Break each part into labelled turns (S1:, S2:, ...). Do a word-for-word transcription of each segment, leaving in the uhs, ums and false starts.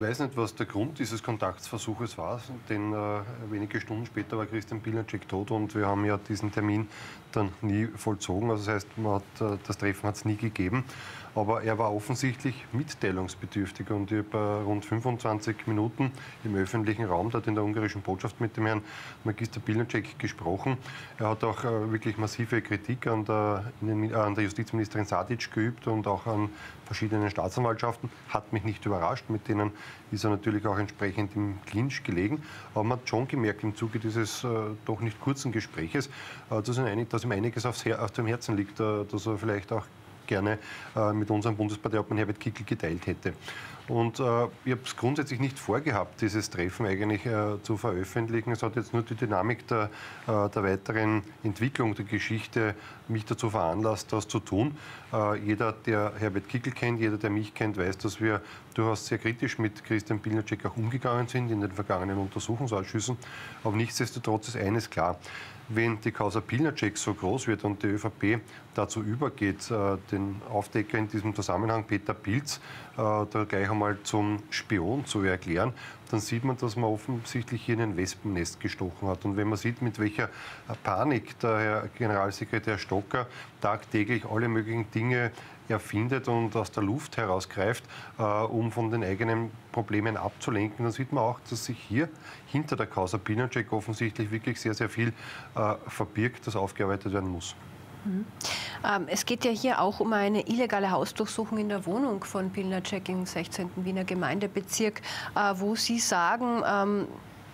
S1: Ich weiß nicht, was der Grund dieses Kontaktversuches war, denn äh, wenige Stunden später war Christian Pilnacek tot und wir haben ja diesen Termin dann nie vollzogen. Also das heißt, man hat, äh, das Treffen hat es nie gegeben. Aber er war offensichtlich mitteilungsbedürftig und ich habe äh, rund fünfundzwanzig Minuten im öffentlichen Raum dort in der ungarischen Botschaft mit dem Herrn Magister Pilnacek gesprochen. Er hat auch äh, wirklich massive Kritik an der, Innen- äh, an der Justizministerin Sadic geübt und auch an verschiedenen Staatsanwaltschaften. Hat mich nicht überrascht, mit denen ist er natürlich auch entsprechend im Clinch gelegen. Aber man hat schon gemerkt im Zuge dieses äh, doch nicht kurzen Gespräches, äh, dass, ihm einig, dass ihm einiges aufs Her auf dem Herzen liegt, äh, dass er vielleicht auch gerne äh, mit unserem Bundesparteiobmann Herbert Kickl geteilt hätte. Und äh, ich habe es grundsätzlich nicht vorgehabt, dieses Treffen eigentlich äh, zu veröffentlichen. Es hat jetzt nur die Dynamik der, äh, der weiteren Entwicklung der Geschichte mich dazu veranlasst, das zu tun. Äh, jeder, der Herbert Kickl kennt, jeder, der mich kennt, weiß, dass wir durchaus sehr kritisch mit Christian Pilnacek auch umgegangen sind in den vergangenen Untersuchungsausschüssen. Aber nichtsdestotrotz ist eines klar. Wenn die Causa Pilnacek so groß wird und die ÖVP dazu übergeht, den Aufdecker in diesem Zusammenhang, Peter Pilz, da gleich einmal zum Spion zu erklären, dann sieht man, dass man offensichtlich hier in ein Wespennest gestochen hat. Und wenn man sieht, mit welcher Panik der Herr Generalsekretär Stocker tagtäglich alle möglichen Dinge erfindet und aus der Luft herausgreift, äh, um von den eigenen Problemen abzulenken, dann sieht man auch, dass sich hier hinter der Causa Pilnacek offensichtlich wirklich sehr, sehr viel äh, verbirgt, das aufgearbeitet werden muss.
S2: Mhm. Ähm, es geht ja hier auch um eine illegale Hausdurchsuchung in der Wohnung von Pilnacek im sechzehnten Wiener Gemeindebezirk, äh, wo Sie sagen, ähm,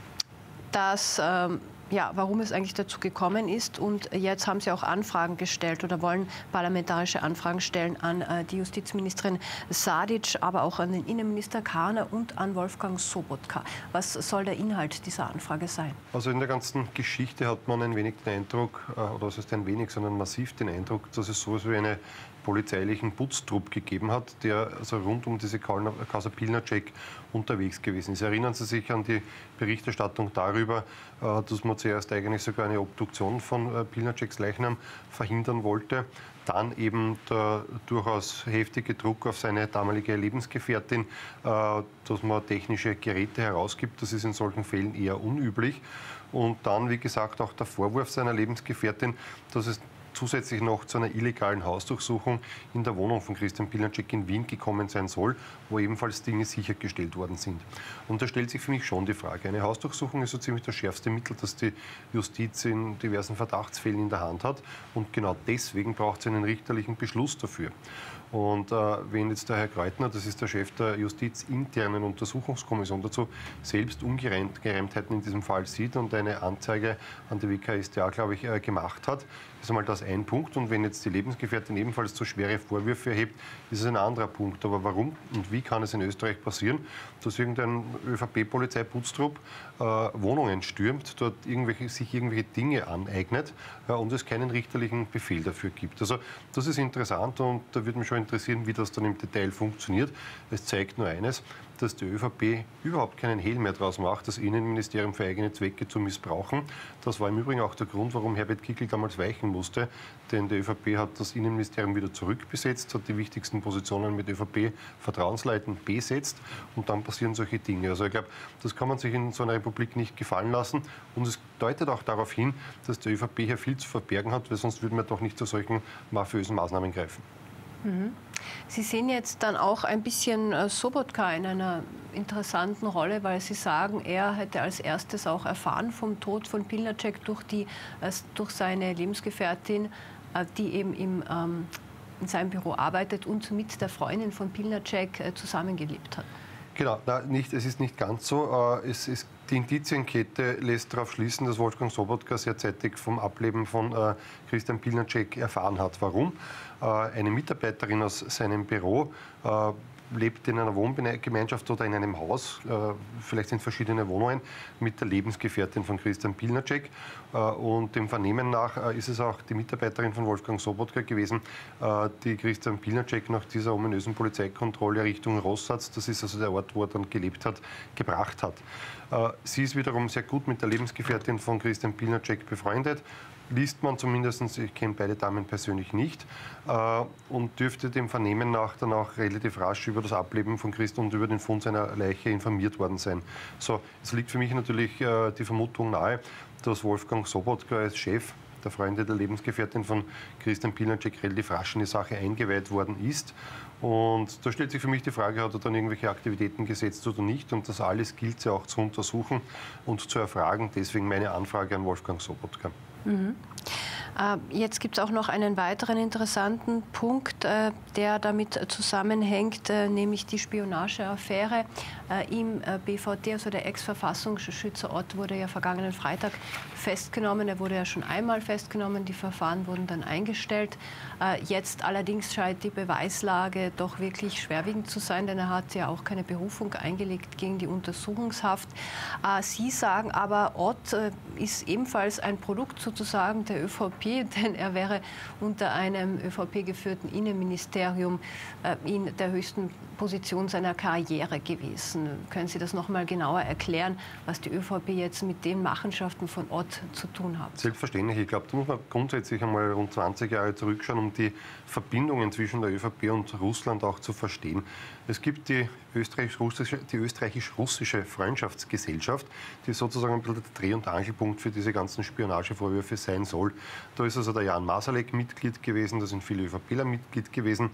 S2: dass ähm, ja, warum es eigentlich dazu gekommen ist. Und jetzt haben Sie auch Anfragen gestellt oder wollen parlamentarische Anfragen stellen an äh, die Justizministerin Sadic, aber auch an den Innenminister Kahner und an Wolfgang Sobotka. Was soll der Inhalt dieser Anfrage sein? Also in der ganzen Geschichte hat man ein wenig den Eindruck, äh, oder es ist ein wenig, sondern massiv den Eindruck, dass es so etwas wie eine polizeilichen Putztrupp gegeben hat, der also rund um diese Causa Pilnacek unterwegs gewesen ist. Erinnern Sie sich an die Berichterstattung darüber, dass man zuerst eigentlich sogar eine Obduktion von Pilnaceks Leichnam verhindern wollte, dann eben der durchaus heftige Druck auf seine damalige Lebensgefährtin, dass man technische Geräte herausgibt. Das ist in solchen Fällen eher unüblich. Und dann, wie gesagt, auch der Vorwurf seiner Lebensgefährtin, dass es zusätzlich noch zu einer illegalen Hausdurchsuchung in der Wohnung von Christian Pilnacek in Wien gekommen sein soll, wo ebenfalls Dinge sichergestellt worden sind. Und da stellt sich für mich schon die Frage, eine Hausdurchsuchung ist so ziemlich das schärfste Mittel, das die Justiz in diversen Verdachtsfällen in der Hand hat. Und genau deswegen braucht es einen richterlichen Beschluss dafür. Und äh, wenn jetzt der Herr Kreutner, das ist der Chef der justizinternen Untersuchungskommission dazu, selbst Ungereimtheiten in diesem Fall sieht und eine Anzeige an die W K S t A, glaube ich, äh, gemacht hat, ist einmal das ein Punkt. Und wenn jetzt die Lebensgefährtin ebenfalls so schwere Vorwürfe erhebt, ist es ein anderer Punkt. Aber warum und wie kann es in Österreich passieren, dass irgendein ÖVP-Polizeiputztrupp äh, Wohnungen stürmt, dort irgendwelche, sich irgendwelche Dinge aneignet äh, und es keinen richterlichen Befehl dafür gibt? Also das ist interessant und da würde mich schon interessieren, wie das dann im Detail funktioniert. Es zeigt nur eines, dass die ÖVP überhaupt keinen Hehl mehr daraus macht, das Innenministerium für eigene Zwecke zu missbrauchen. Das war im Übrigen auch der Grund, warum Herbert Kickl damals weichen musste. Denn die ÖVP hat das Innenministerium wieder zurückbesetzt, hat die wichtigsten Positionen mit ÖVP-Vertrauensleuten besetzt und dann passieren solche Dinge. Also ich glaube, das kann man sich in so einer Republik nicht gefallen lassen. Und es deutet auch darauf hin, dass die ÖVP hier viel zu verbergen hat, weil sonst würden wir doch nicht zu solchen mafiösen Maßnahmen greifen. Sie sehen jetzt dann auch ein bisschen Sobotka in einer interessanten Rolle, weil Sie sagen, er hätte als erstes auch erfahren vom Tod von Pilnacek durch, die, durch seine Lebensgefährtin, die eben im, ähm, in seinem Büro arbeitet und mit der Freundin von Pilnacek zusammengelebt hat. Genau, na, nicht, es ist nicht ganz so. Es ist Die Indizienkette lässt darauf schließen, dass Wolfgang Sobotka sehr zeitig vom Ableben von äh, Christian Pilnacek erfahren hat. Warum? Äh, eine Mitarbeiterin aus seinem Büro äh, lebt in einer Wohngemeinschaft oder in einem Haus, äh, vielleicht in verschiedene Wohnungen, mit der Lebensgefährtin von Christian Pilnacek. Äh, und dem Vernehmen nach äh, ist es auch die Mitarbeiterin von Wolfgang Sobotka gewesen, äh, die Christian Pilnacek nach dieser ominösen Polizeikontrolle Richtung Rossatz, das ist also der Ort, wo er dann gelebt hat, gebracht hat. Äh, sie ist wiederum sehr gut mit der Lebensgefährtin von Christian Pilnacek befreundet.
S1: liest man zumindest, ich kenne beide Damen persönlich nicht, äh, und dürfte dem Vernehmen nach dann auch relativ rasch über das Ableben von Christ und über den Fund seiner Leiche informiert worden sein. So, es liegt für mich natürlich äh, die Vermutung nahe, dass Wolfgang Sobotka als Chef der Freunde der Lebensgefährtin von Christian Pilnacek relativ rasch in die Sache eingeweiht worden ist. Und da stellt sich für mich die Frage, hat er dann irgendwelche Aktivitäten gesetzt oder nicht? Und das alles gilt es ja auch zu untersuchen und zu erfragen. Deswegen meine Anfrage an Wolfgang Sobotka.
S2: Mhm. Jetzt gibt es auch noch einen weiteren interessanten Punkt, der damit zusammenhängt, nämlich die Spionageaffäre. Im B V D, also der Ex-Verfassungsschützer Ott, wurde ja vergangenen Freitag festgenommen. Er wurde ja schon einmal festgenommen, die Verfahren wurden dann eingestellt. Jetzt allerdings scheint die Beweislage doch wirklich schwerwiegend zu sein, denn er hat ja auch keine Berufung eingelegt gegen die Untersuchungshaft. Sie sagen aber, Ott ist ebenfalls ein Produkt sozusagen der ÖVP, denn er wäre unter einem ÖVP-geführten Innenministerium in der höchsten Position seiner Karriere gewesen. Können Sie das noch mal genauer erklären, was die ÖVP jetzt mit den Machenschaften von Ott zu tun hat?
S1: Selbstverständlich. Ich glaube, da muss man grundsätzlich einmal rund zwanzig Jahre zurückschauen, um die Verbindungen zwischen der ÖVP und Russland auch zu verstehen. Es gibt die österreichisch-russische, die österreichisch-russische Freundschaftsgesellschaft, die sozusagen ein bisschen der Dreh- und Angelpunkt für diese ganzen Spionagevorwürfe sein soll. Da ist also der Jan Masalek Mitglied gewesen, da sind viele ÖVPler Mitglied gewesen.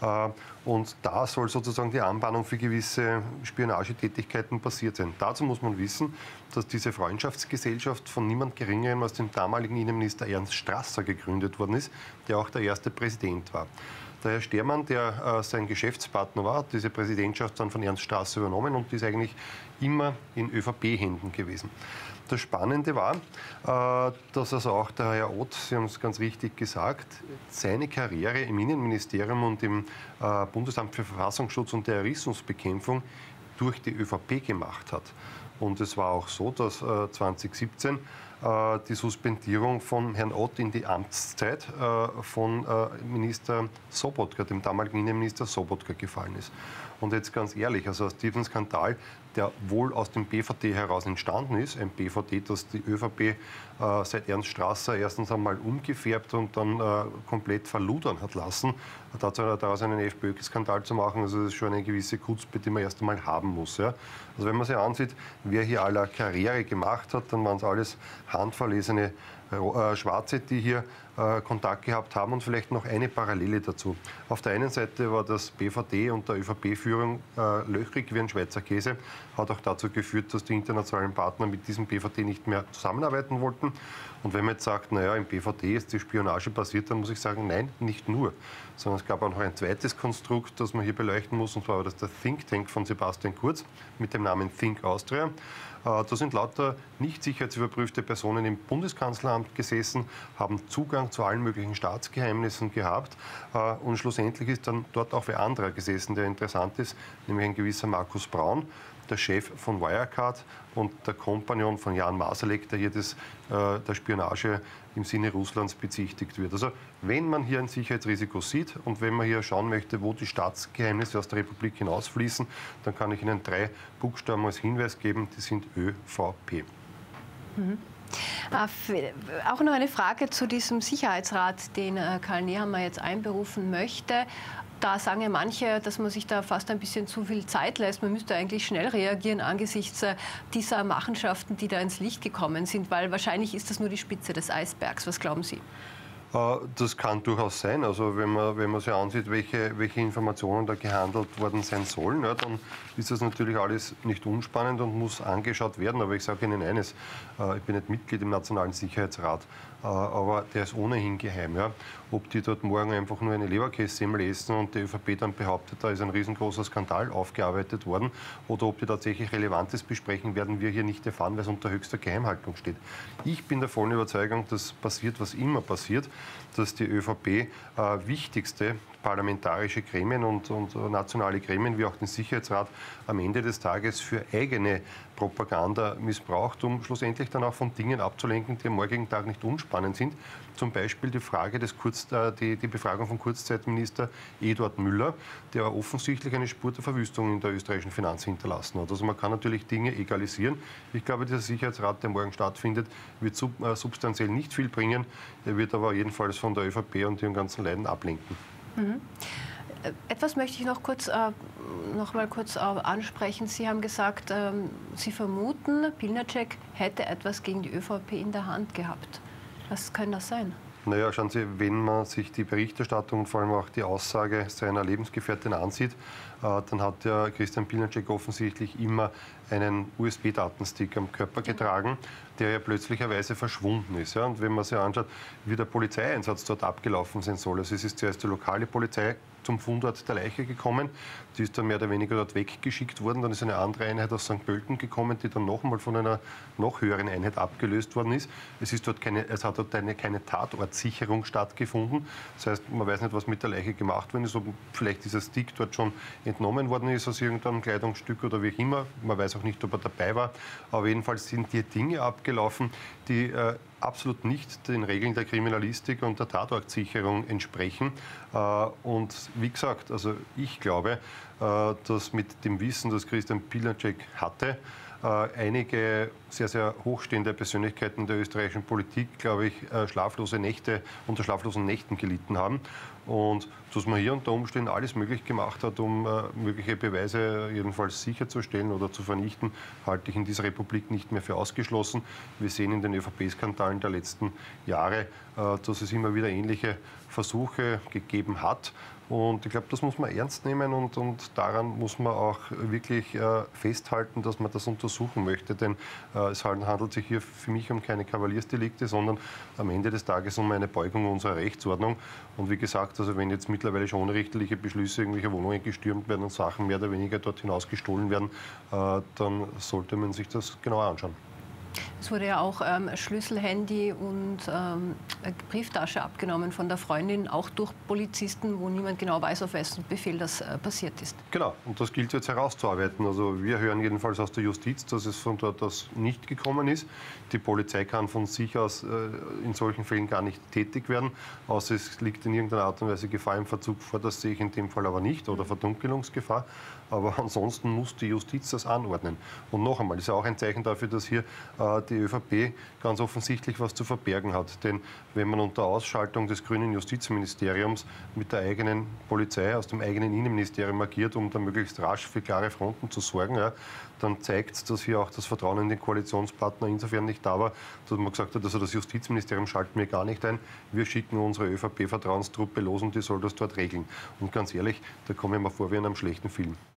S1: Und da soll sozusagen die Anbahnung für gewisse Spionagetätigkeiten passiert sein. Dazu muss man wissen, dass diese Freundschaftsgesellschaft von niemand Geringerem als dem damaligen Innenminister Ernst Strasser gegründet worden ist, der auch der erste Präsident war. Der Herr Stermann, der äh, sein Geschäftspartner war, hat diese Präsidentschaft dann von Ernst Strasser übernommen und ist eigentlich immer in ÖVP-Händen gewesen. Das Spannende war, äh, dass also auch der Herr Ott, Sie haben es ganz richtig gesagt, seine Karriere im Innenministerium und im äh, Bundesamt für Verfassungsschutz und Terrorismusbekämpfung durch die ÖVP gemacht hat. Und es war auch so, dass äh, zweitausendsiebzehn äh, die Suspendierung von Herrn Ott in die Amtszeit äh, von äh, Minister Sobotka, dem damaligen Innenminister Sobotka, gefallen ist. Und jetzt ganz ehrlich, also aus diesem Skandal, der wohl aus dem B V D heraus entstanden ist, ein B V D, das die ÖVP äh, seit Ernst Strasser erstens einmal umgefärbt und dann äh, komplett verludern hat lassen, daraus einen FPÖ-Skandal zu machen, also das ist schon eine gewisse Chutzpe, die man erst einmal haben muss. Ja. Also wenn man sich ansieht, wer hier aller Karriere gemacht hat, dann waren es alles handverlesene äh, Schwarze, die hier äh, Kontakt gehabt haben, und vielleicht noch eine Parallele dazu. Auf der einen Seite war das B V D und der ÖVP-Führung äh, löchrig wie ein Schweizer Käse, hat auch dazu geführt, dass die internationalen Partner mit diesem B V D nicht mehr zusammenarbeiten wollten. Und wenn man jetzt sagt, naja, im B V D ist die Spionage passiert, dann muss ich sagen, nein, nicht nur. Sondern es gab auch noch ein zweites Konstrukt, das man hier beleuchten muss, und zwar war das der Think Tank von Sebastian Kurz mit dem Namen Think Austria. Da sind lauter nicht sicherheitsüberprüfte Personen im Bundeskanzleramt gesessen, haben Zugang zu allen möglichen Staatsgeheimnissen gehabt. Und schlussendlich ist dann dort auch wer anderer gesessen, der interessant ist, nämlich ein gewisser Markus Braun, der Chef von Wirecard und der Kompagnon von Jan Masalek, der hier das, äh, der Spionage im Sinne Russlands bezichtigt wird. Also wenn man hier ein Sicherheitsrisiko sieht und wenn man hier schauen möchte, wo die Staatsgeheimnisse aus der Republik hinausfließen, dann kann ich Ihnen drei Buchstaben als Hinweis geben, die sind ÖVP.
S2: Mhm. Auch noch eine Frage zu diesem Sicherheitsrat, den Karl Nehammer jetzt einberufen möchte. Da sagen ja manche, dass man sich da fast ein bisschen zu viel Zeit lässt. Man müsste eigentlich schnell reagieren angesichts dieser Machenschaften, die da ins Licht gekommen sind, weil wahrscheinlich ist das nur die Spitze des Eisbergs. Was glauben Sie?
S1: Das kann durchaus sein. Also wenn man, wenn man sich ansieht, welche, welche Informationen da gehandelt worden sein sollen, ja, dann ist das natürlich alles nicht unspannend und muss angeschaut werden. Aber ich sage Ihnen eines, ich bin nicht Mitglied im Nationalen Sicherheitsrat, aber der ist ohnehin geheim. Ja. Ob die dort morgen einfach nur eine Leberkässemmel essen und die ÖVP dann behauptet, da ist ein riesengroßer Skandal aufgearbeitet worden, oder ob die tatsächlich Relevantes besprechen, werden wir hier nicht erfahren, weil es unter höchster Geheimhaltung steht. Ich bin der vollen Überzeugung, dass passiert, was immer passiert, dass die ÖVP äh, wichtigste parlamentarische Gremien und, und nationale Gremien wie auch den Sicherheitsrat am Ende des Tages für eigene Propaganda missbraucht, um schlussendlich dann auch von Dingen abzulenken, die am morgigen Tag nicht unspannend sind. Zum Beispiel die Frage des Kurz, äh, die, die Befragung von Kurzzeitminister Eduard Müller, der offensichtlich eine Spur der Verwüstung in der österreichischen Finanz hinterlassen hat. Also man kann natürlich Dinge egalisieren. Ich glaube, dieser Sicherheitsrat, der morgen stattfindet, wird sub, äh, substanziell nicht viel bringen. Er wird aber jedenfalls von der ÖVP und ihren ganzen Leiden ablenken.
S2: Mhm. Etwas möchte ich noch, kurz, äh, noch mal kurz äh, ansprechen. Sie haben gesagt, ähm, Sie vermuten, Pilnacek hätte etwas gegen die ÖVP in der Hand gehabt. Was kann das sein?
S1: Naja, schauen Sie, wenn man sich die Berichterstattung und vor allem auch die Aussage seiner Lebensgefährtin ansieht, äh, dann hat ja Christian Pilnacek offensichtlich immer einen U S B-Datenstick am Körper getragen, der ja plötzlicherweise verschwunden ist. Ja? Und wenn man sich anschaut, wie der Polizeieinsatz dort abgelaufen sein soll, also es ist zuerst die lokale Polizei zum Fundort der Leiche gekommen, die ist dann mehr oder weniger dort weggeschickt worden, dann ist eine andere Einheit aus Sankt Pölten gekommen, die dann noch einmal von einer noch höheren Einheit abgelöst worden ist. Es, ist dort keine, es hat dort eine, keine Tatortsicherung stattgefunden, das heißt, man weiß nicht, was mit der Leiche gemacht worden ist, ob vielleicht dieser Stick dort schon entnommen worden ist aus irgendeinem Kleidungsstück oder wie auch immer, man weiß auch nicht, ob er dabei war, aber jedenfalls sind hier Dinge abgelaufen, die äh, absolut nicht den Regeln der Kriminalistik und der Tatortsicherung entsprechen. Äh, und wie gesagt, also ich glaube, äh, dass mit dem Wissen, das Christian Pilnacek hatte, äh, einige sehr, sehr hochstehende Persönlichkeiten der österreichischen Politik, glaube ich, äh, schlaflose Nächte, unter schlaflosen Nächten gelitten haben. Und dass man hier unter Umständen alles möglich gemacht hat, um äh, mögliche Beweise jedenfalls sicherzustellen oder zu vernichten, halte ich in dieser Republik nicht mehr für ausgeschlossen. Wir sehen in den ÖVP-Skandalen der letzten Jahre, äh, dass es immer wieder ähnliche Versuche gegeben hat. Und ich glaube, das muss man ernst nehmen und, und daran muss man auch wirklich äh, festhalten, dass man das untersuchen möchte. Denn äh, es handelt sich hier für mich um keine Kavaliersdelikte, sondern am Ende des Tages um eine Beugung unserer Rechtsordnung. Und wie gesagt, also wenn jetzt mittlerweile schon ohne richterliche Beschlüsse irgendwelche Wohnungen gestürmt werden und Sachen mehr oder weniger dort hinaus gestohlen werden, äh, dann sollte man sich das genauer anschauen.
S2: Es wurde ja auch ähm, Schlüssel, Handy und ähm, Brieftasche abgenommen von der Freundin, auch durch Polizisten, wo niemand genau weiß, auf wessen Befehl das äh, passiert ist.
S1: Genau, und das gilt jetzt herauszuarbeiten. Also wir hören jedenfalls aus der Justiz, dass es von dort aus nicht gekommen ist. Die Polizei kann von sich aus äh, in solchen Fällen gar nicht tätig werden, außer es liegt in irgendeiner Art und Weise Gefahr im Verzug vor. Das sehe ich in dem Fall aber nicht, oder Verdunkelungsgefahr. Aber ansonsten muss die Justiz das anordnen. Und noch einmal, das ist ja auch ein Zeichen dafür, dass hier äh, die ÖVP ganz offensichtlich was zu verbergen hat. Denn wenn man unter Ausschaltung des grünen Justizministeriums mit der eigenen Polizei aus dem eigenen Innenministerium agiert, um da möglichst rasch für klare Fronten zu sorgen, ja, dann zeigt es, dass hier auch das Vertrauen in den Koalitionspartner insofern nicht da war, dass man gesagt hat, also das Justizministerium schalten wir gar nicht ein, wir schicken unsere ÖVP-Vertrauenstruppe los und die soll das dort regeln. Und ganz ehrlich, da komme ich mir vor wie in einem schlechten Film.